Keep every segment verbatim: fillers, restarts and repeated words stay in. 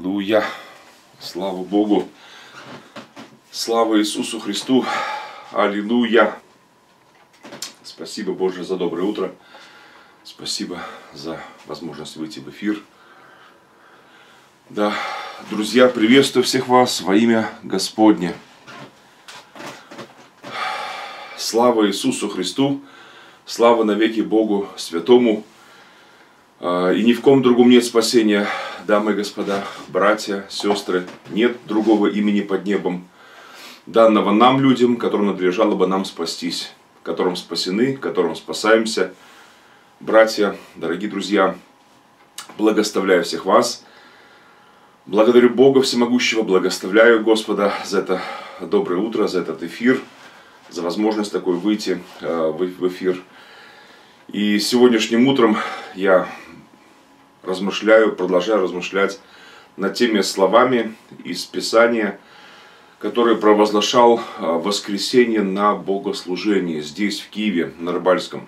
Аллилуйя! Слава Богу! Слава Иисусу Христу! Аллилуйя! Спасибо, Боже, за доброе утро. Спасибо за возможность выйти в эфир. Да, друзья, приветствую всех вас во имя Господне. Слава Иисусу Христу! Слава навеки Богу Святому! И ни в ком другом нет спасения, дамы и господа, братья, сестры. Нет другого имени под небом, данного нам, людям, которым надлежало бы нам спастись, которым спасены, которым спасаемся. Братья, дорогие друзья, благословляю всех вас. Благодарю Бога Всемогущего, благословляю Господа за это доброе утро, за этот эфир, за возможность такой выйти в эфир. И сегодняшним утром я размышляю, продолжаю размышлять над теми словами из Писания, которые провозглашал в воскресенье на богослужении здесь, в Киеве, на Рыбальском.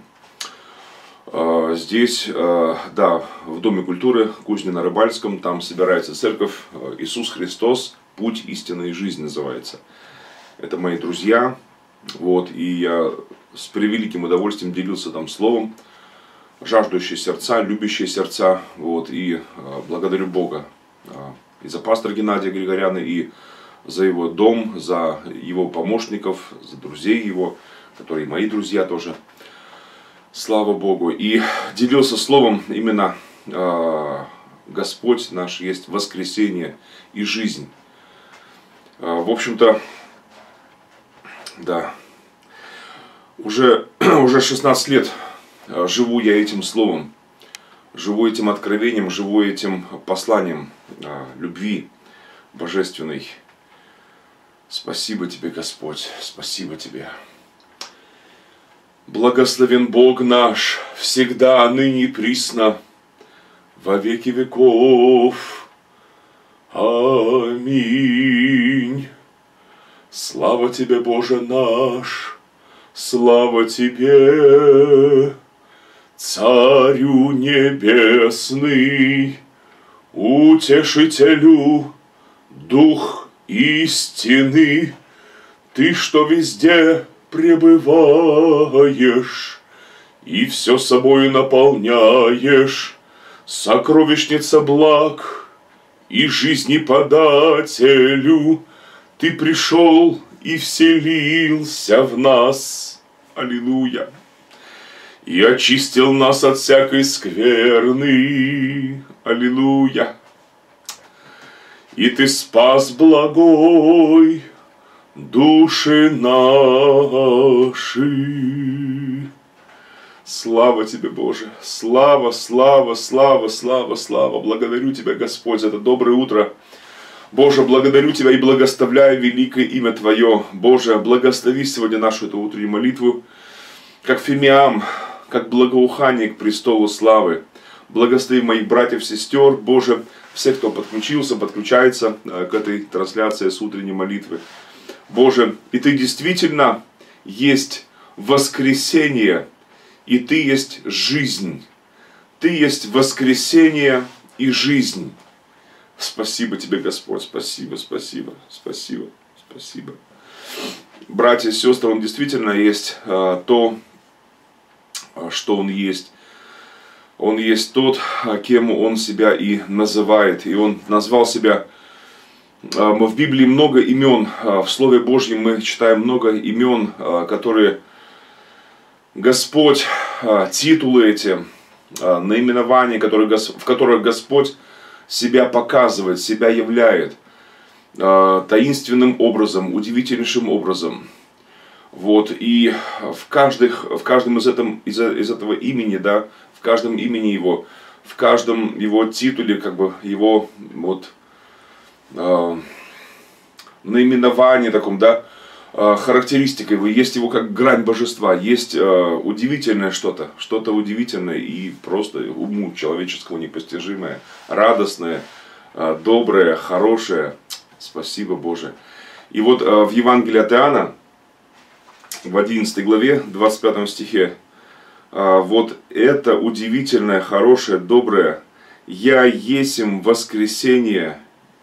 Здесь, да, в Доме культуры Кузни на Рыбальском, там собирается церковь «Иисус Христос. Путь истины и жизни» называется. Это мои друзья, вот, и я с превеликим удовольствием делился там словом. Жаждущие сердца, любящие сердца, вот, и э, благодарю Бога э, и за пастора Геннадия Григоряна, и за его дом, за его помощников, за друзей его, которые мои друзья тоже, слава Богу. И делился словом именно э, Господь наш есть воскресение и жизнь. Э, в общем-то, да, уже, уже шестнадцать лет живу я этим словом, живу этим откровением, живу этим посланием а, любви божественной. Спасибо тебе, Господь, спасибо тебе. Благословен Бог наш, всегда, ныне и присно, во веки веков. Аминь. Слава тебе, Боже наш, слава тебе, Царю небесный, утешителю, дух истины, ты, что везде пребываешь и все собою наполняешь, сокровищница благ и жизни подателю, ты пришел и вселился в нас. Аллилуйя! И очистил нас от всякой скверны. Аллилуйя! И ты спас благой души наши. Слава тебе, Боже! Слава, слава, слава, слава, слава! Благодарю тебя, Господь, за это доброе утро. Боже, благодарю Тебя и благословляю великое имя Твое. Боже, благослови сегодня нашу эту утреннюю молитву, как фимиам, как благоухание к престолу славы. Благослови моих братьев, сестер, Боже, всех, кто подключился, подключается к этой трансляции с утренней молитвы. Боже, и Ты действительно есть воскресение, и Ты есть жизнь. Ты есть воскресение и жизнь. Спасибо тебе, Господь, спасибо, спасибо, спасибо, спасибо. Братья и сестры, Он действительно есть а, то, что Он есть. Он есть тот, кем Он себя и называет. И Он назвал себя, а, мы в Библии много имен, а, в Слове Божьем мы читаем много имен, а, которые Господь, а, титулы эти, а, наименования, которые, в которых Господь себя показывает, себя являет э, таинственным образом, удивительнейшим образом. Вот, и в, каждых, в каждом из, этом, из, из этого имени, да, в каждом имени его, в каждом его титуле, как бы его вот, э, наименовании таком, да, э, характеристика его, есть его как грань божества, есть э, удивительное что-то, что-то удивительное и просто уму человеческого непостижимое, радостное, э, доброе, хорошее. Спасибо, Боже. И вот э, в Евангелии от Иоанна, в одиннадцатой главе, двадцать пятом стихе, э, вот это удивительное, хорошее, доброе, «Я есмь воскресение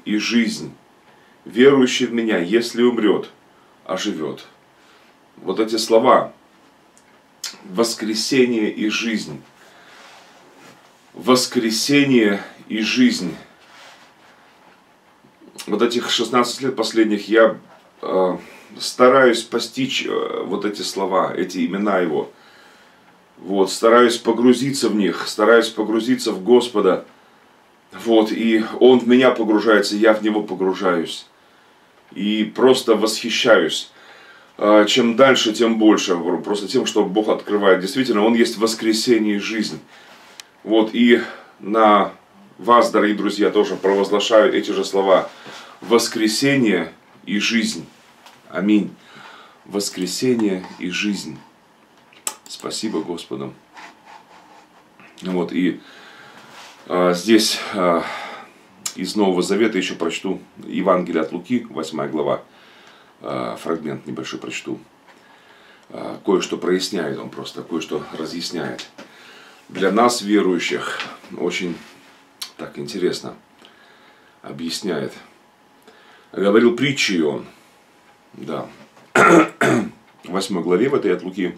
и жизнь. Верующий в Меня, если умрет, оживет». Вот эти слова. Воскресение и жизнь. Воскресение и жизнь. Вот этих шестнадцать лет последних я э, стараюсь постичь э, вот эти слова, эти имена Его. Вот, стараюсь погрузиться в них, стараюсь погрузиться в Господа. Вот, и Он в меня погружается, я в Него погружаюсь. И просто восхищаюсь. Чем дальше, тем больше. Просто тем, что Бог открывает. Действительно, Он есть воскресение и жизнь. Вот, и на вас, дорогие друзья, тоже провозглашаю эти же слова. Воскресение и жизнь. Аминь. Воскресение и жизнь. Спасибо Господу. Вот, и а, здесь а, из Нового Завета еще прочту Евангелие от Луки, восьмая глава. А, фрагмент небольшой прочту. А, кое-что проясняет он просто, кое-что разъясняет. Для нас, верующих, очень так интересно объясняет. Говорил притчи он, да, в восьмой главе в этой от Луки,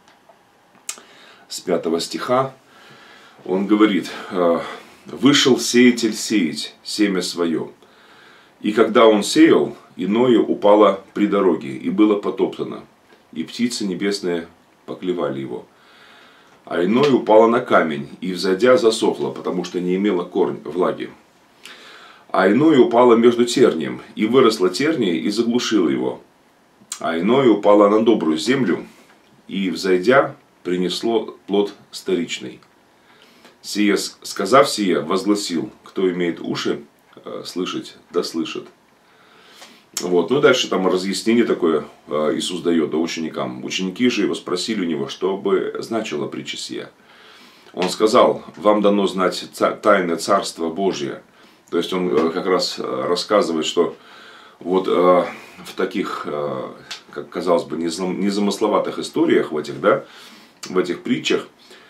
с пятого стиха, он говорит: «Вышел сеятель сеять семя свое, и когда он сеял, иное упало при дороге, и было потоптано, и птицы небесные поклевали его. А иное упало на камень, и взойдя засохло, потому что не имело корня, влаги. А иное упало между тернием, и выросло терние, и заглушило его. А иное упало на добрую землю, и, взойдя, принесло плод сторичный. Сие, сказав сие, возгласил: кто имеет уши слышать, да слышит». Вот. Ну и дальше там разъяснение такое Иисус дает да, ученикам. Ученики же его спросили у него, что бы значила притча сия. Он сказал: вам дано знать тайны Царства Божия. То есть он как раз рассказывает, что вот в таких, как казалось бы, незамысловатых историях, в этих, да, в этих притчах,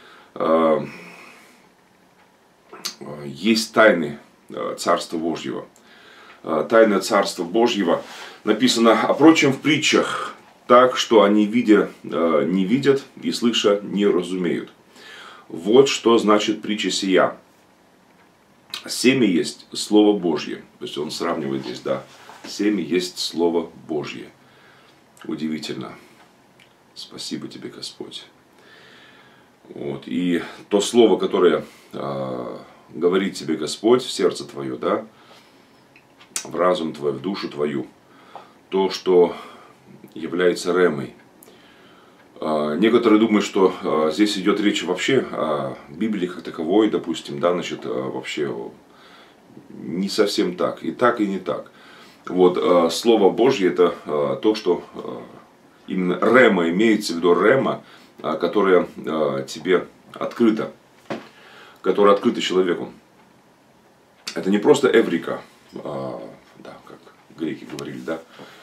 есть тайны Царства Божьего. Тайны Царства Божьего написано: о прочем в притчах, так, что они видя не видят и слыша не разумеют. Вот что значит притча сия. Семя есть Слово Божье. То есть он сравнивает здесь, да. Семя есть Слово Божье. Удивительно. Спасибо тебе, Господь. Вот. И то слово, которое э, говорит тебе Господь в сердце твое, да, в разум твой, в душу твою, то, что является ремой. Э, некоторые думают, что э, здесь идет речь вообще о Библии как таковой, допустим, да, значит, э, вообще не совсем так. И так, и не так. Вот, э, Слово Божье это э, то, что э, именно рема, имеется в виду рема, э, которая э, тебе открыта, которая открыта человеку. Это не просто эврика, э, да, как греки говорили, да.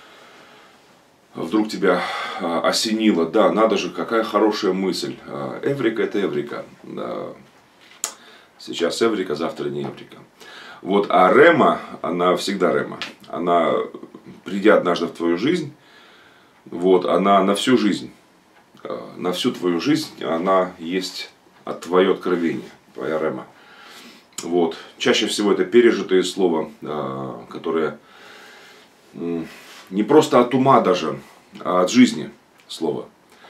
Вдруг тебя э, осенило, да, надо же, какая хорошая мысль. Э, эврика это эврика. Э, сейчас эврика, завтра не эврика. Вот, а рема, она всегда рема. Она, придя однажды в твою жизнь, вот, она на всю жизнь, на всю твою жизнь, она есть от твое откровение, твоя рема. Вот. Чаще всего это пережитое слово, которое не просто от ума даже, а от жизни слово.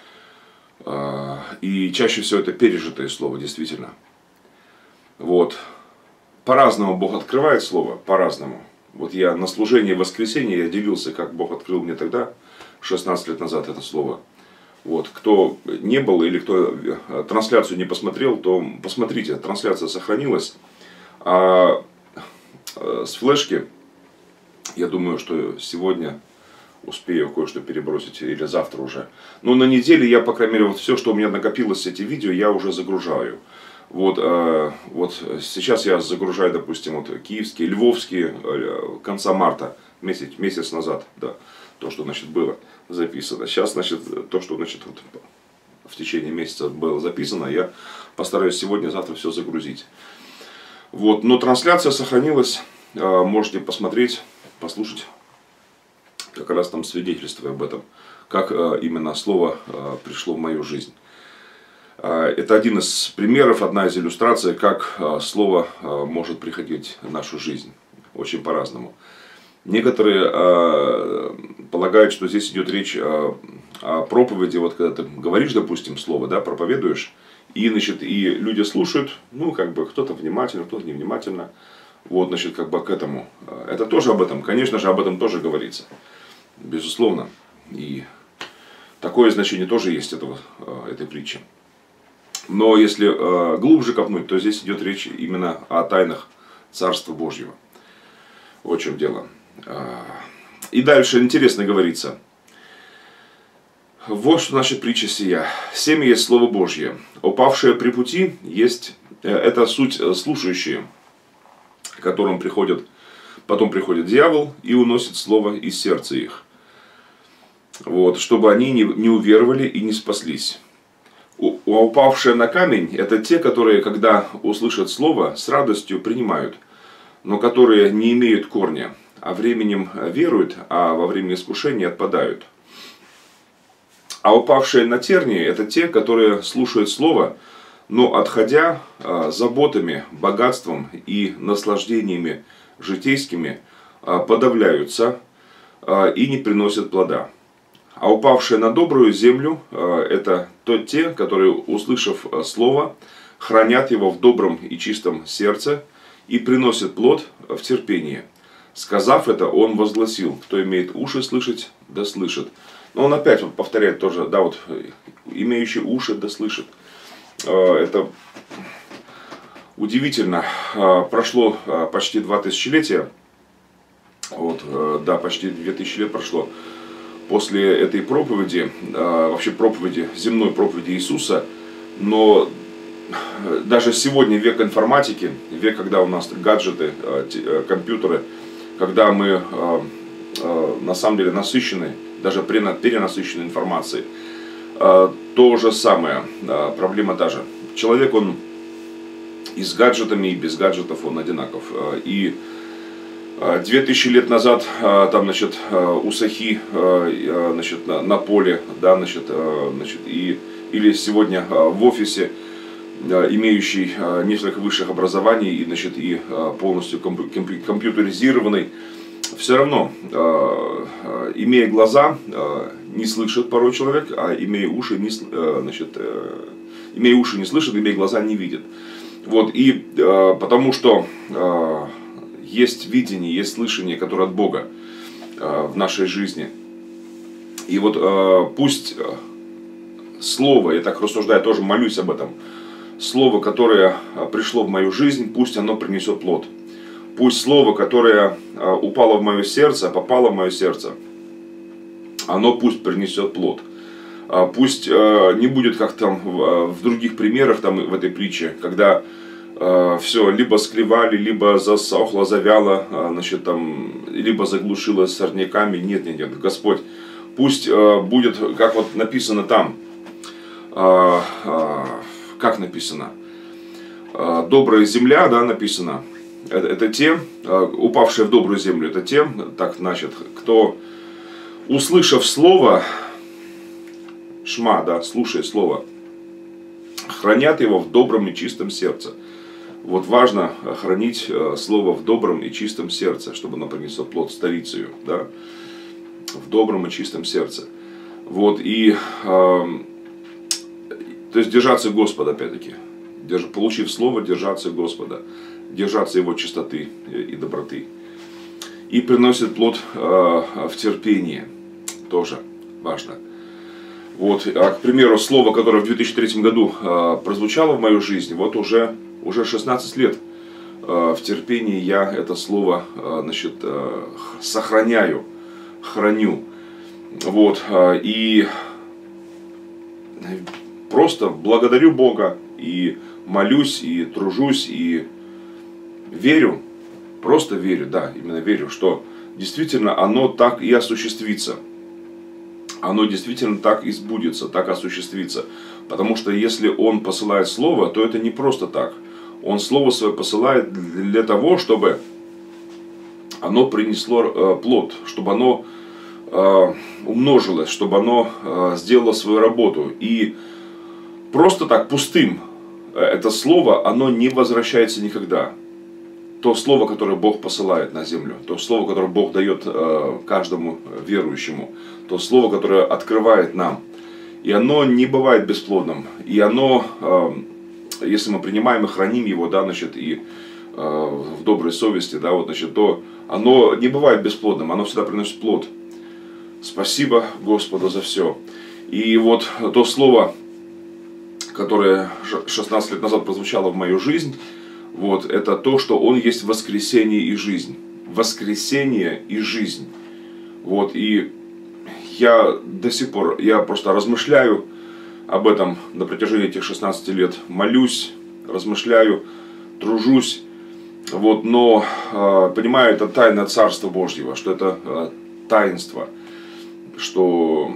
И чаще всего это пережитое слово, действительно. Вот. По-разному Бог открывает слово, по-разному. Вот я на служении воскресенья я делился, как Бог открыл мне тогда, шестнадцать лет назад, это слово. Вот. Кто не был или кто трансляцию не посмотрел, то посмотрите, трансляция сохранилась. А с флешки, я думаю, что сегодня успею кое-что перебросить, или завтра уже. Но на неделе я, по крайней мере, вот все, что у меня накопилось, эти видео, я уже загружаю. Вот, э, вот сейчас я загружаю, допустим, вот киевские, львовские, э, конца марта, месяц, месяц назад, да, то, что, значит, было записано. Сейчас, значит, то, что, значит, вот, в течение месяца было записано, я постараюсь сегодня, завтра все загрузить. Вот, но трансляция сохранилась, можете посмотреть, послушать, как раз там свидетельство об этом, как именно слово пришло в мою жизнь. Это один из примеров, одна из иллюстраций, как слово может приходить в нашу жизнь. Очень по-разному. Некоторые э, полагают, что здесь идет речь о, о проповеди. Вот когда ты говоришь, допустим, слово, да, проповедуешь, и, значит, и люди слушают, ну, как бы, кто-то внимательно, кто-то невнимательно. Вот, значит, как бы к этому. Это тоже об этом, конечно же, об этом тоже говорится. Безусловно. И такое значение тоже есть этого, этой притчи. Но если э, глубже копнуть, то здесь идет речь именно о тайнах Царства Божьего. Вот в чем дело. И дальше интересно говорится. Вот что значит притча сия. Семя есть Слово Божье. Упавшее при пути есть, это суть слушающие, к которым приходят, потом приходит дьявол и уносит слово из сердца их. Вот, чтобы они не, не уверовали и не спаслись. У, упавшие на камень, это те, которые, когда услышат слово, с радостью принимают, но которые не имеют корня, а временем веруют, а во время искушения отпадают. А упавшие на тернии, это те, которые слушают слово, но отходя заботами, богатством и наслаждениями житейскими, подавляются и не приносят плода. А упавшие на добрую землю, это то те, которые, услышав слово, хранят его в добром и чистом сердце, и приносит плод в терпении. Сказав это, он возгласил: кто имеет уши слышать, да слышит. Но он опять вот повторяет тоже, да, вот, имеющий уши, да слышит. Это удивительно. Прошло почти два тысячелетия, вот, да, почти две тысячи лет прошло после этой проповеди, вообще проповеди, земной проповеди Иисуса, но даже сегодня век информатики, век, когда у нас гаджеты, компьютеры, когда мы на самом деле насыщены, даже перенасыщены информацией, то же самое, проблема та же. Человек, он и с гаджетами, и без гаджетов, он одинаков. И две тысячи лет назад, там, значит, у Сахи, значит, на, на поле, да, значит, значит, и, или сегодня в офисе, имеющий несколько высших образований и, значит, и полностью компьютеризированный, все равно, имея глаза, не слышит порой человек, а имея уши, не, значит, имея уши не слышит, имея глаза не видит. Вот, и потому что есть видение, есть слышание, которое от Бога в нашей жизни. И вот пусть слово, я так рассуждаю, тоже молюсь об этом, слово, которое пришло в мою жизнь, пусть оно принесет плод. Пусть слово, которое упало в мое сердце, попало в мое сердце, оно пусть принесет плод. Пусть не будет, как там в других примерах, там в этой притче, когда все либо склевали, либо засохло, завяло, значит, там, либо заглушило сорняками. Нет, нет, нет, Господь, пусть будет, как вот написано там, как написано, добрая земля, да, написано, это, это те, упавшие в добрую землю, это те, так, значит, кто, услышав слово, шма, да, слушая слово, хранят его в добром и чистом сердце. Вот важно хранить слово в добром и чистом сердце, чтобы оно принесло плод старицею, да, в добром и чистом сердце. Вот, и, э, то есть держаться Господа, опять-таки, Держ, получив слово, держаться Господа, держаться Его чистоты и доброты. И приносит плод э, в терпении, тоже важно. Вот, а, к примеру, слово, которое в две тысячи третьем году э, прозвучало в мою жизнь, вот уже, уже шестнадцать лет э, в терпении я это слово э, значит, э, сохраняю, храню. Вот, э, и просто благодарю Бога, и молюсь, и тружусь, и верю, просто верю, да, именно верю, что действительно оно так и осуществится. Оно действительно так и сбудется, так осуществится. Потому что если Он посылает Слово, то это не просто так. Он Слово Свое посылает для того, чтобы оно принесло плод, чтобы оно умножилось, чтобы оно сделало свою работу. И просто так пустым это слово, оно не возвращается никогда. То слово, которое Бог посылает на землю, то слово, которое Бог дает каждому верующему, то слово, которое открывает нам. И оно не бывает бесплодным. И оно, если мы принимаем и храним его, да, значит, и в доброй совести, да, вот, значит, то оно не бывает бесплодным, оно всегда приносит плод. Спасибо Господу за все. И вот то слово, которое шестнадцать лет назад прозвучало в мою жизнь, вот, это то, что Он есть воскресение и жизнь. Воскресение и жизнь. Вот, и я до сих пор, я просто размышляю об этом на протяжении этих шестнадцати лет. Молюсь, размышляю, тружусь. Вот, но э, понимаю, это тайна Царства Божьего, что это э, таинство, что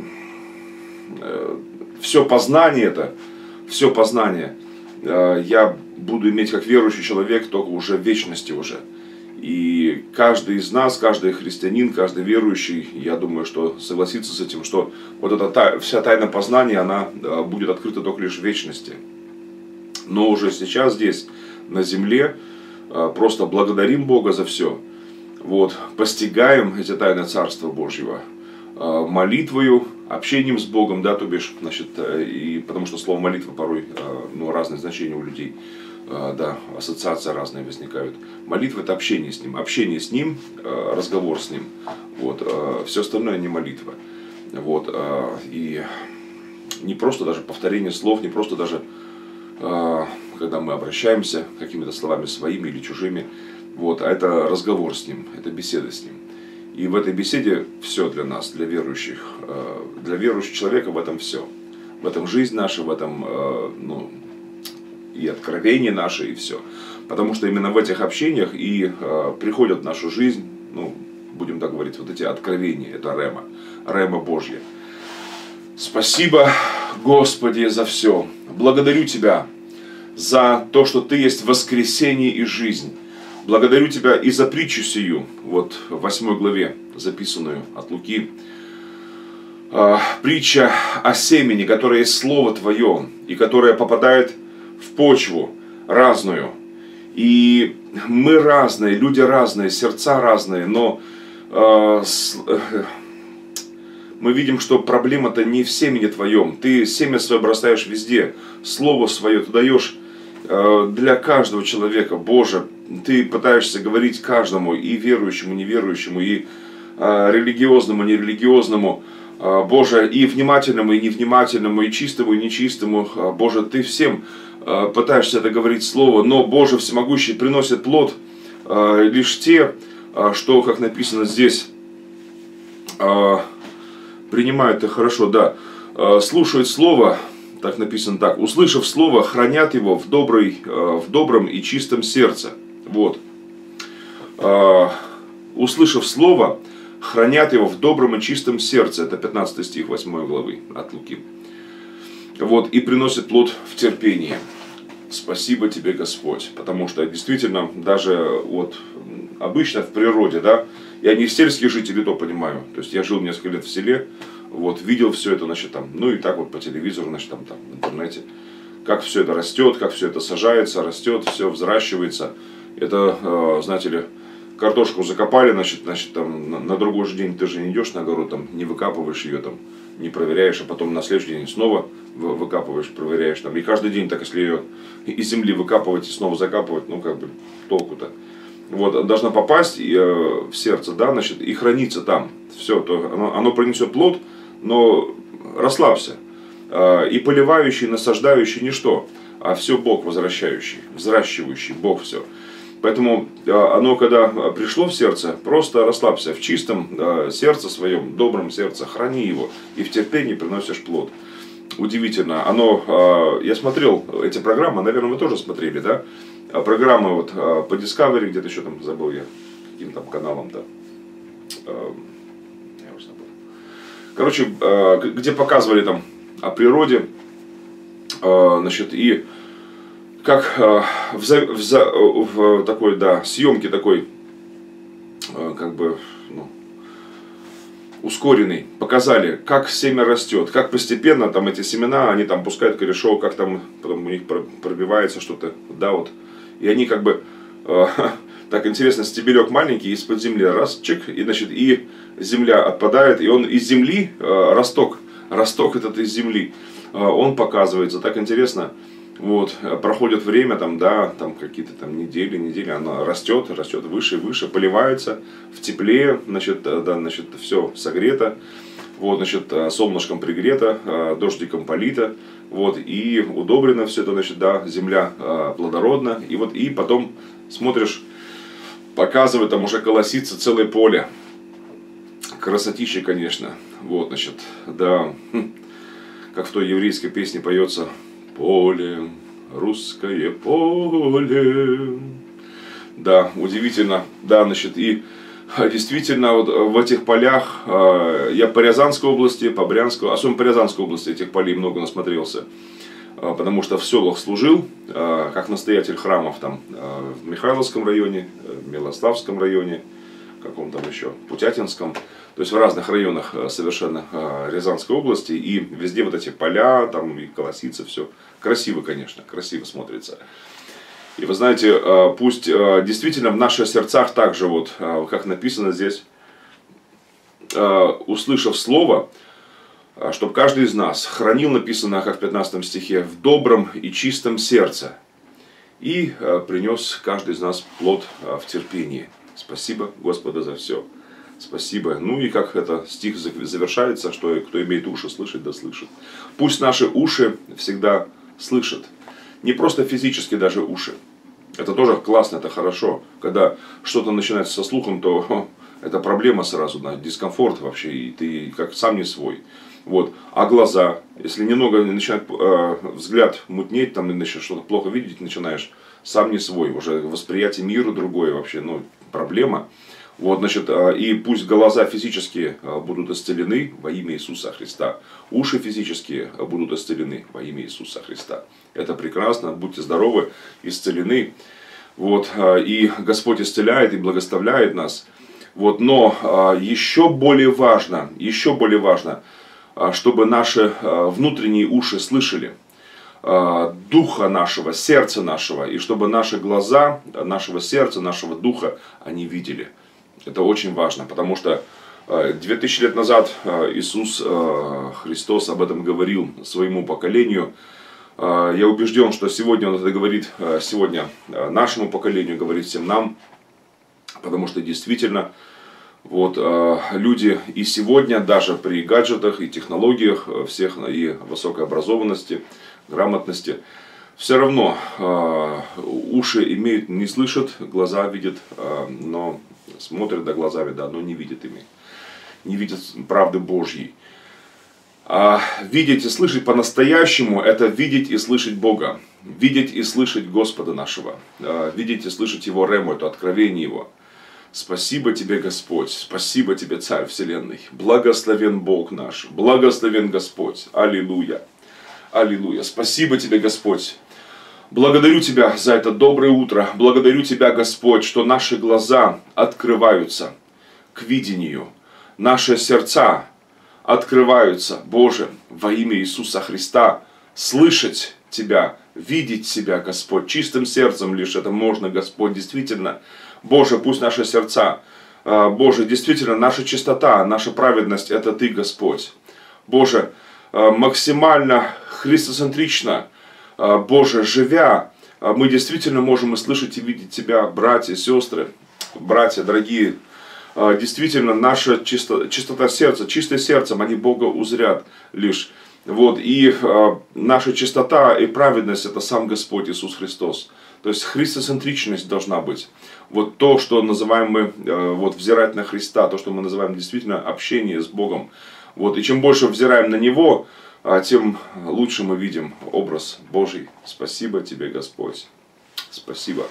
э, все познание это, все познание э, я буду иметь как верующий человек только уже в вечности уже. И каждый из нас, каждый христианин, каждый верующий, я думаю, что согласится с этим, что вот эта вся тайна познания, она э, будет открыта только лишь в вечности. Но уже сейчас здесь, на земле, просто благодарим Бога за все. Вот, постигаем эти тайны Царства Божьего молитвою, общением с Богом, да, то бишь, значит, и потому что слово молитва порой, ну, разные значения у людей, да, ассоциации разные возникают. Молитва — это общение с Ним, общение с Ним, разговор с Ним, вот, все остальное не молитва, вот, и не просто даже повторение слов, не просто даже когда мы обращаемся какими-то словами своими или чужими, вот, а это разговор с Ним, это беседа с Ним. И в этой беседе все для нас, для верующих, для верующего человека в этом все. В этом жизнь наша, в этом, ну, и откровение наше, и все. Потому что именно в этих общениях и приходят в нашу жизнь, ну, будем так говорить, вот эти откровения, это рема, рема Божья. Спасибо, Господи, за все. Благодарю Тебя за то, что Ты есть воскресение и жизнь. Благодарю Тебя и за притчу сию, вот в восьмой главе, записанную от Луки. Э, притча о семени, которое есть Слово Твое, и которое попадает в почву разную. И мы разные, люди разные, сердца разные, но э, с, э, мы видим, что проблема-то не в семени Твоем. Ты семя свое бросаешь везде, Слово Свое Ты даешь для каждого человека. Боже, Ты пытаешься говорить каждому, и верующему, и неверующему, и э, религиозному, и нерелигиозному, э, Боже, и внимательному, и невнимательному, и чистому, и нечистому. Э, Боже, Ты всем э, пытаешься это говорить слово, но, Боже всемогущий, приносит плод э, лишь те, э, что, как написано здесь, э, принимают это хорошо, да, э, слушают слово. Так написано так: услышав слово, хранят его в, доброй, в добром и чистом сердце. Вот. Услышав слово, хранят его в добром и чистом сердце. Это пятнадцатый стих восьмой главы от Луки. Вот. И приносит плод в терпении. Спасибо Тебе, Господь. Потому что действительно, даже вот обычно в природе, да, я не сельский житель, и то понимаю. То есть я жил несколько лет в селе. Вот, видел все это, значит, там, ну и так вот по телевизору, значит, там, там, в интернете, как все это растет, как все это сажается, растет, все взращивается. Это, э, знаете ли, картошку закопали, значит, значит там, на, на другой же день ты же не идешь на огород, там, не выкапываешь ее, там, не проверяешь, а потом на следующий день снова выкапываешь, проверяешь, там, и каждый день, так, если ее из земли выкапывать и снова закапывать, ну, как бы, толку-то. Вот, должна попасть и, э, в сердце, да, значит, и храниться там. Все, то оно, оно принесет плод. Но расслабься, и поливающий, и насаждающий ничто, а все Бог возвращающий, взращивающий, Бог все. Поэтому оно, когда пришло в сердце, просто расслабься, в чистом сердце своем, добром сердце, храни его, и в терпении приносишь плод. Удивительно, оно, я смотрел эти программы, наверное, вы тоже смотрели, да? Программы вот по Discovery, где-то еще там, забыл я, каким там каналом-то. Короче, где показывали там о природе, значит, и как в, в, в такой, да, съемке такой как бы, ну, ускоренный, показали, как семя растет, как постепенно там эти семена, они там пускают корешок, как там потом у них пробивается что-то, да, вот. И они как бы, э, так интересно, стебелек маленький из-под земли, раз, чик, и, значит, и земля отпадает, и он из земли, э, росток, росток этот из земли, э, он показывается, так интересно. Вот, проходит время, там, да, там какие-то там недели, недели, она растет, растет выше и выше, поливается в тепле, значит, да, значит, все согрето, вот, значит, солнышком пригрето, дождиком полито, вот, и удобрено все это, значит, да, земля плодородна, и вот, и потом смотришь, показывает, там уже колосится целое поле, красотища, конечно, вот, значит, да, как в той еврейской песне поется: поле, русское поле. Да, удивительно. Да, значит, и действительно вот в этих полях, я по Рязанской области, по Брянской, особенно по Рязанской области этих полей много насмотрелся. Потому что в селах служил, как настоятель храмов там в Михайловском районе, в Милославском районе, каком там еще, Путятинском. То есть в разных районах совершенно Рязанской области. И везде вот эти поля, там и колосица, все. Красиво, конечно, красиво смотрится. И вы знаете, пусть действительно в наших сердцах также, вот, как написано здесь, услышав слово, чтобы каждый из нас хранил, написано, как в пятнадцатом стихе, в добром и чистом сердце. И принес каждый из нас плод в терпении. Спасибо, Господа, за все. Спасибо. Ну и как это стих завершается, что кто имеет уши слышать, да слышит. Пусть наши уши всегда слышат. Не просто физически даже уши. Это тоже классно, это хорошо. Когда что-то начинается со слухом, то о, это проблема сразу, да, дискомфорт вообще, и ты как сам не свой. Вот. А глаза, если немного начинает э, взгляд мутнеть, там начинаешь что-то плохо видеть, начинаешь, сам не свой, уже восприятие мира другое вообще, ну, проблема. Вот, значит, и пусть глаза физические будут исцелены во имя Иисуса Христа. Уши физические будут исцелены во имя Иисуса Христа. Это прекрасно, будьте здоровы, исцелены. Вот, и Господь исцеляет и благословляет нас. Вот, но еще более важно, еще более важно, чтобы наши внутренние уши слышали духа нашего, сердца нашего, и чтобы наши глаза нашего сердца, нашего духа, они видели. Это очень важно, потому что две тысячи лет назад Иисус Христос об этом говорил своему поколению. Я убежден, что сегодня Он это говорит, сегодня нашему поколению, говорит всем нам, потому что действительно вот, люди и сегодня, даже при гаджетах и технологиях всех, и высокой образованности, грамотности, все равно уши имеют, не слышат, глаза видят, но смотрят, да, глазами, да, но не видят ими, не видят правды Божьей. А видеть и слышать по-настоящему — это видеть и слышать Бога, видеть и слышать Господа нашего, видеть и слышать Его рему, это откровение Его. Спасибо Тебе, Господь, спасибо Тебе, Царь Вселенной, благословен Бог наш, благословен Господь, аллилуйя, аллилуйя, спасибо Тебе, Господь. Благодарю Тебя за это доброе утро. Благодарю Тебя, Господь, что наши глаза открываются к видению. Наши сердца открываются, Боже, во имя Иисуса Христа. Слышать Тебя, видеть Тебя, Господь. Чистым сердцем лишь это можно, Господь, действительно. Боже, пусть наши сердца, Боже, действительно, наша чистота, наша праведность — это Ты, Господь. Боже, максимально христоцентрично, Боже, живя, мы действительно можем и слышать, и видеть Тебя, братья, сестры, братья, дорогие. Действительно, наша чисто, чистота сердца, чистое сердцем, они Бога узрят лишь. Вот, и наша чистота и праведность — это сам Господь Иисус Христос. То есть христоцентричность должна быть. Вот то, что называем мы, вот, взирать на Христа, то, что мы называем действительно общение с Богом. Вот, и чем больше взираем на Него, тем лучше мы видим образ Божий. Спасибо Тебе, Господь. Спасибо.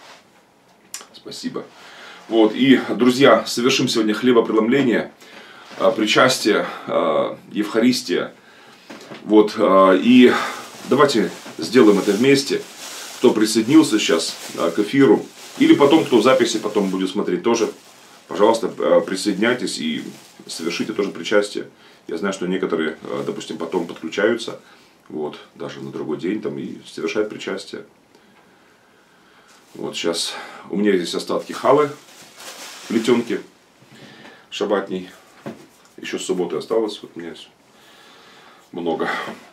Спасибо. Вот, и, друзья, совершим сегодня хлебопреломление, причастие, Евхаристия. Вот, и давайте сделаем это вместе. Кто присоединился сейчас к эфиру, или потом, кто в записи потом будет смотреть, тоже пожалуйста, присоединяйтесь и совершите тоже причастие. Я знаю, что некоторые, допустим, потом подключаются, вот, даже на другой день там и совершают причастие. Вот сейчас у меня здесь остатки халы, плетенки шабатней. Еще с субботы осталось, вот у меня много.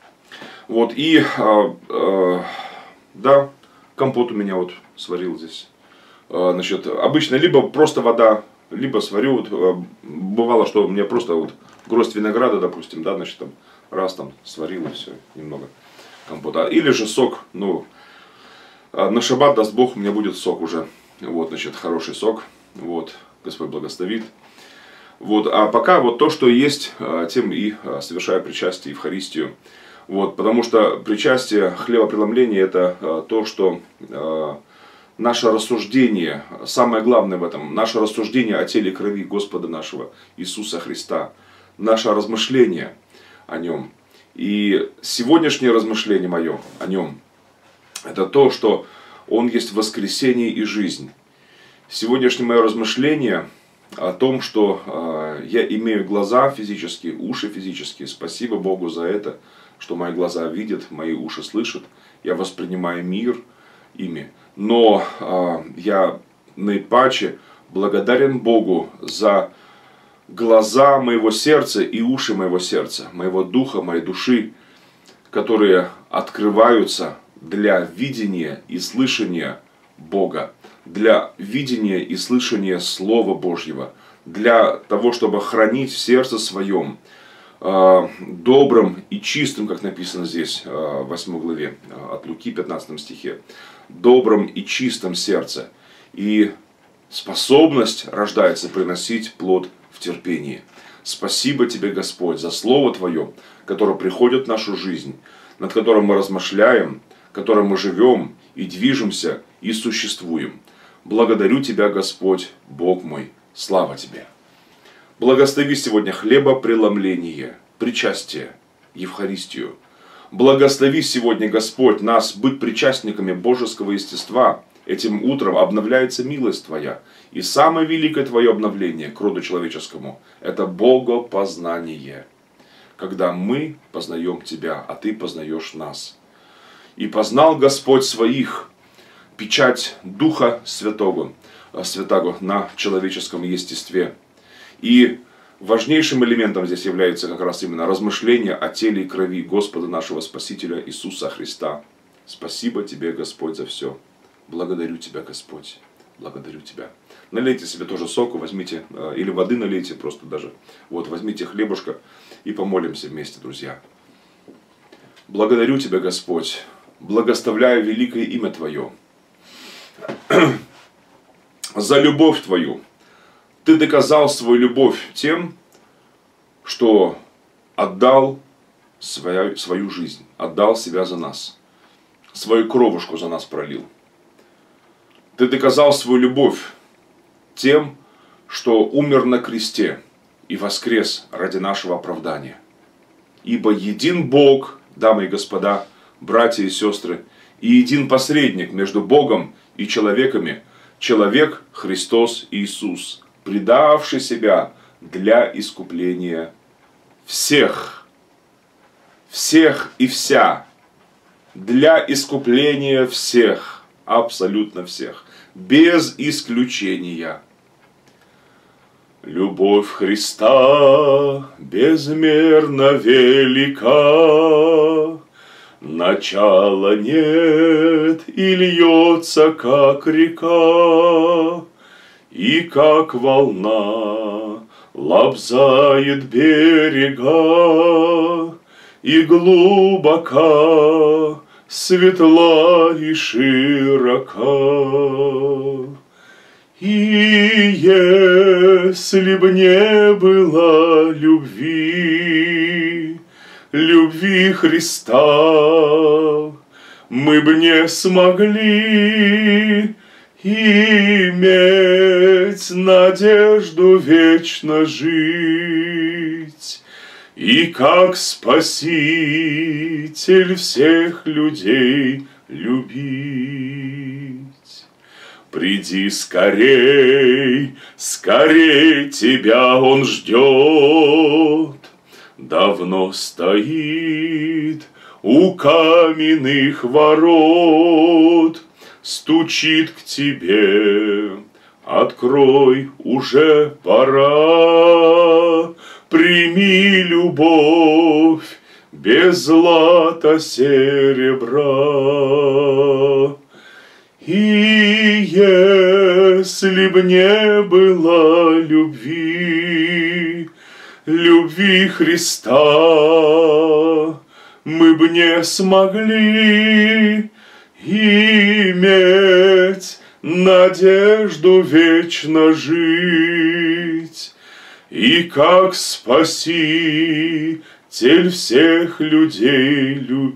Вот, и, а, а, да, компот у меня вот сварил здесь. А, значит, обычно либо просто вода, либо сварю. Вот, бывало, что у меня просто вот гроздь винограда, допустим, да, значит, там, раз там сварил и все, немного компота. Или же сок, ну, на шаббат, даст Бог, у меня будет сок уже. Вот, значит, хороший сок, вот, Господь благословит. Вот, а пока вот то, что есть, тем и совершаю причастие, Евхаристию. Вот, потому что причастие, хлебопреломление, это то, что э, наше рассуждение, самое главное в этом, наше рассуждение о теле и крови Господа нашего Иисуса Христа, наше размышление о Нем. И сегодняшнее размышление мое о Нем, это то, что Он есть воскресение и жизнь. Сегодняшнее мое размышление о том, что э, я имею глаза физические, уши физические. Спасибо Богу за это, что мои глаза видят, мои уши слышат. Я воспринимаю мир ими. Но э, я наипаче благодарен Богу за глаза моего сердца и уши моего сердца, моего духа, моей души, которые открываются для видения и слышания Бога, для видения и слышания Слова Божьего, для того, чтобы хранить в сердце своем э, добрым и чистым, как написано здесь, э, в восьмой главе э, от Луки, пятнадцатом стихе, добрым и чистым сердце. И способность рождается приносить плод в терпении. Спасибо Тебе, Господь, за Слово Твое, которое приходит в нашу жизнь, над которым мы размышляем, которым мы живем и движемся и существуем. Благодарю Тебя, Господь, Бог мой, слава Тебе. Благослови сегодня хлебопреломление, причастие, Евхаристию. Благослови сегодня, Господь, нас быть причастниками божеского естества. Этим утром обновляется милость Твоя. И самое великое Твое обновление к роду человеческому – это богопознание. Когда мы познаем Тебя, а Ты познаешь нас. И познал Господь своих, печать Духа Святого, Святаго на человеческом естестве. И важнейшим элементом здесь является как раз именно размышление о теле и крови Господа нашего Спасителя Иисуса Христа. Спасибо Тебе, Господь, за все. Благодарю Тебя, Господь. Благодарю Тебя. Налейте себе тоже соку, возьмите, или воды налейте просто даже. Вот, возьмите хлебушка и помолимся вместе, друзья. Благодарю Тебя, Господь. Благословляю великое имя Твое. За любовь Твою. Ты доказал свою любовь тем, что отдал свою, свою жизнь, отдал себя за нас, свою кровушку за нас пролил. Ты доказал свою любовь тем, что умер на кресте и воскрес ради нашего оправдания. Ибо един Бог, дамы и господа, братья и сестры, и един посредник между Богом и человеками, человек Христос Иисус, предавший себя для искупления всех, всех и вся, для искупления всех, абсолютно всех, без исключения. Любовь Христа безмерно велика, начала нет и льется, как река, и как волна лобзает берега, и глубока, светла и широка. И если б не было любви, любви Христа, мы б не смогли иметь надежду вечно жить. И как Спаситель всех людей любить. Приди скорей, скорей, тебя он ждет. Давно стоит у каменных ворот, стучит к тебе, открой, уже пора. Прими любовь без злата серебра. И если б не было любви, любви Христа, мы б не смогли иметь надежду вечно жить. И как спаситель всех людей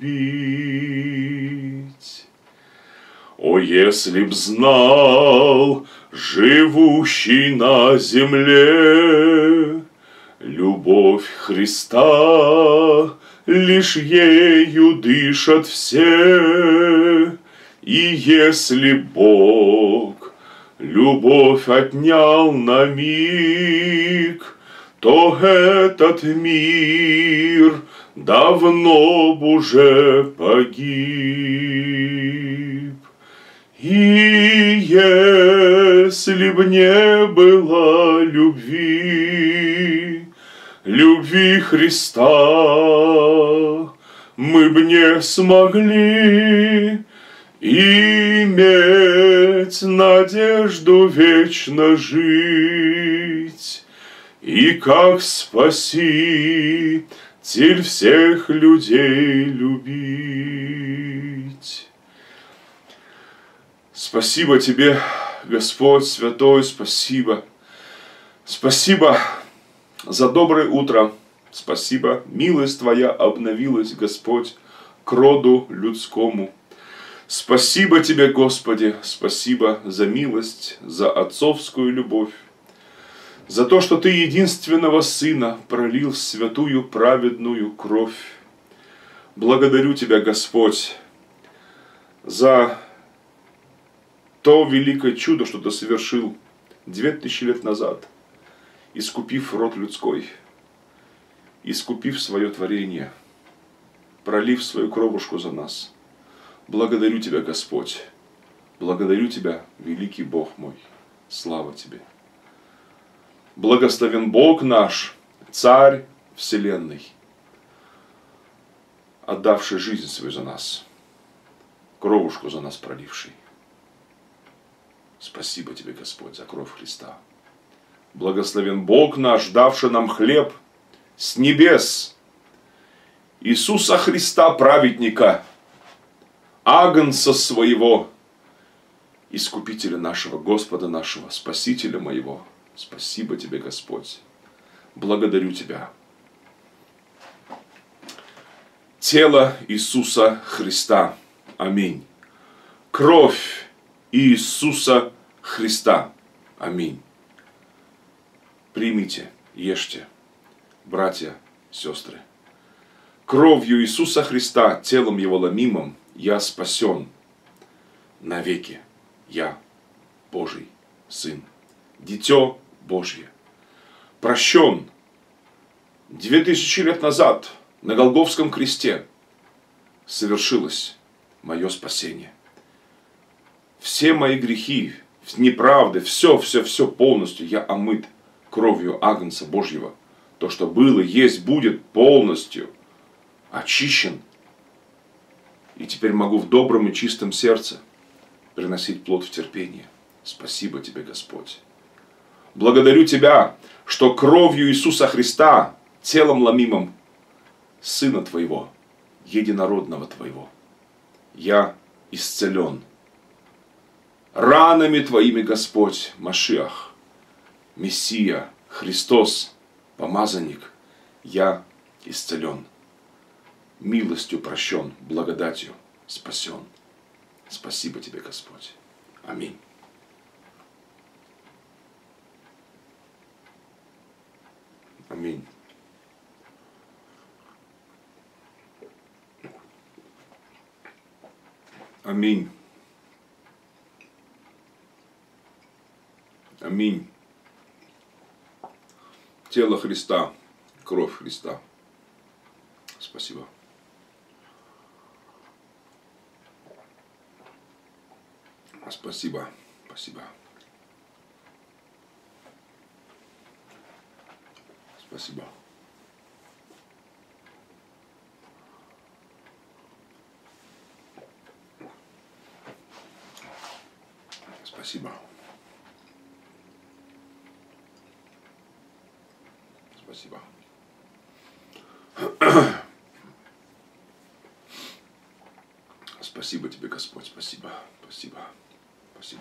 любить. О, если б знал живущий на земле любовь Христа, лишь ею дышат все. И если Бог любовь отнял на миг, то этот мир давно б уже погиб. И если б не было любви, любви Христа, мы б не смогли иметь надежду вечно жить. И как спаситель всех людей любить. Спасибо тебе, Господь Святой, спасибо. Спасибо за доброе утро. Спасибо, милость Твоя обновилась, Господь, к роду людскому. Спасибо Тебе, Господи, спасибо за милость, за отцовскую любовь, за то, что Ты единственного Сына пролил святую праведную кровь. Благодарю Тебя, Господь, за то великое чудо, что Ты совершил две тысячи лет назад, искупив род людской, искупив свое творение, пролив свою кровушку за нас. Благодарю Тебя, Господь, благодарю Тебя, великий Бог мой, слава Тебе. Благословен Бог наш, Царь Вселенной, отдавший жизнь свою за нас, кровушку за нас проливший. Спасибо Тебе, Господь, за кровь Христа. Благословен Бог наш, давший нам хлеб с небес, Иисуса Христа, праведника, Агнца своего, Искупителя нашего, Господа нашего, Спасителя моего. Спасибо Тебе, Господь. Благодарю Тебя. Тело Иисуса Христа. Аминь. Кровь Иисуса Христа. Аминь. Примите, ешьте, братья, сестры. Кровью Иисуса Христа, телом Его ломимым, я спасен навеки. Я Божий Сын, Дитё Божье. Прощен две тысячи лет назад на Голгофском кресте совершилось мое спасение. Все мои грехи, неправды, все, все, все полностью я омыт кровью Агнца Божьего. То, что было, есть, будет, полностью очищен. И теперь могу в добром и чистом сердце приносить плод в терпении. Спасибо Тебе, Господь. Благодарю Тебя, что кровью Иисуса Христа, телом ломимым Сына Твоего, единородного Твоего, я исцелен. Ранами Твоими, Господь, Машиах, Мессия, Христос, помазанник, я исцелен. Милостью прощен, благодатью спасен. Спасибо Тебе, Господь. Аминь. Аминь. Аминь. Аминь. Тело Христа, кровь Христа. Спасибо. Спасибо. Спасибо. Спасибо. Спасибо. Спасибо. Спасибо тебе, Господь. Спасибо. Спасибо. Спасибо.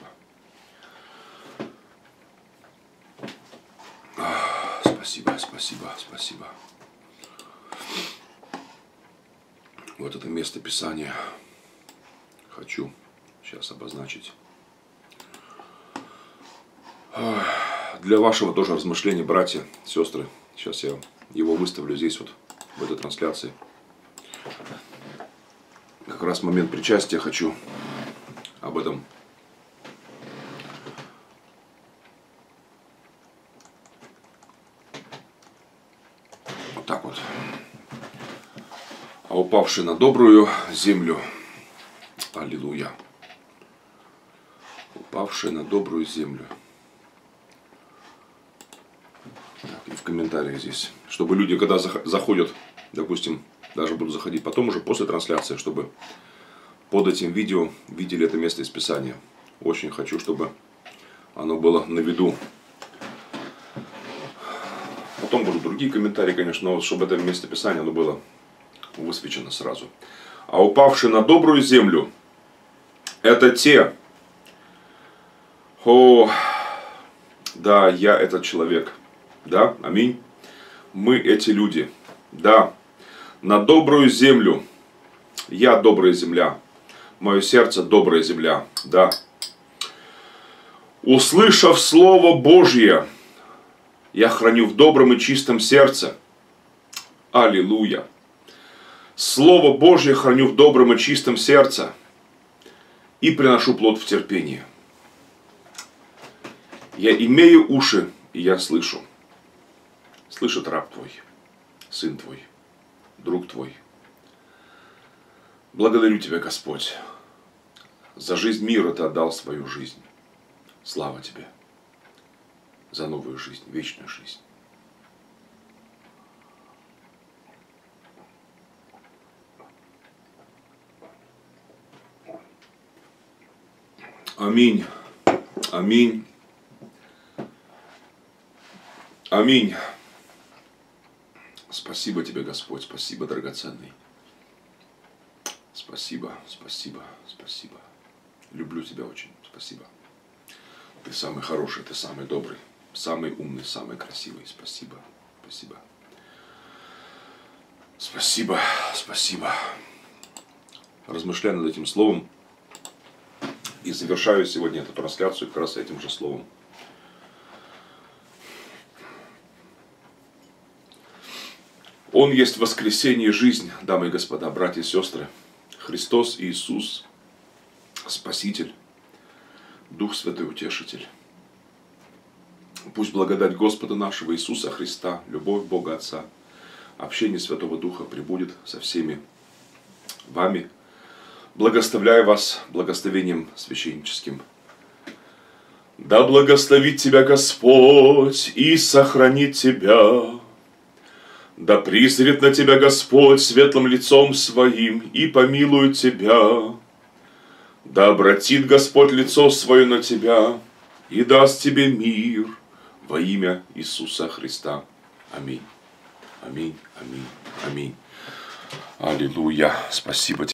Спасибо, спасибо, спасибо. Вот это место Писания хочу сейчас обозначить. Для вашего тоже размышления, братья, сестры. Сейчас я его выставлю здесь вот, в этой трансляции. Как раз в момент причастия хочу об этом вот так вот. А упавший на добрую землю, аллилуйя, упавший на добрую землю. Так, и в комментариях здесь, чтобы люди, когда заходят, допустим, даже будут заходить потом уже после трансляции, чтобы под этим видео видели это место из Писания. Очень хочу, чтобы оно было на виду. Потом будут другие комментарии, конечно, но вот чтобы это место Писания оно было высвечено сразу. А упавшие на добрую землю, это те, о, да, я этот человек, да, аминь, мы эти люди, да, на добрую землю, я добрая земля, мое сердце добрая земля, да. Услышав Слово Божье, я храню в добром и чистом сердце. Аллилуйя. Слово Божье храню в добром и чистом сердце и приношу плод в терпении. Я имею уши, и я слышу. Слышит раб твой, сын твой, друг твой. Благодарю тебя, Господь. За жизнь мира ты отдал свою жизнь. Слава тебе за новую жизнь, вечную жизнь. Аминь. Аминь. Аминь. Спасибо тебе, Господь. Спасибо, драгоценный. Спасибо, спасибо, спасибо. Люблю тебя очень. Спасибо. Ты самый хороший, ты самый добрый, самый умный, самый красивый. Спасибо, спасибо. Спасибо, спасибо. Размышляю над этим словом. И завершаю сегодня эту трансляцию как раз этим же словом. Он есть воскресение и жизнь, дамы и господа, братья и сестры. Христос Иисус, Спаситель, Дух Святой Утешитель. Пусть благодать Господа нашего Иисуса Христа, любовь Бога Отца, общение Святого Духа пребудет со всеми вами. Благословляю вас благословением священническим. Да благословит тебя Господь и сохранит тебя. Да призрит на тебя Господь светлым лицом своим и помилует тебя. Да обратит Господь лицо свое на тебя и даст тебе мир во имя Иисуса Христа. Аминь. Аминь. Аминь. Аминь. Аллилуйя. Спасибо тебе.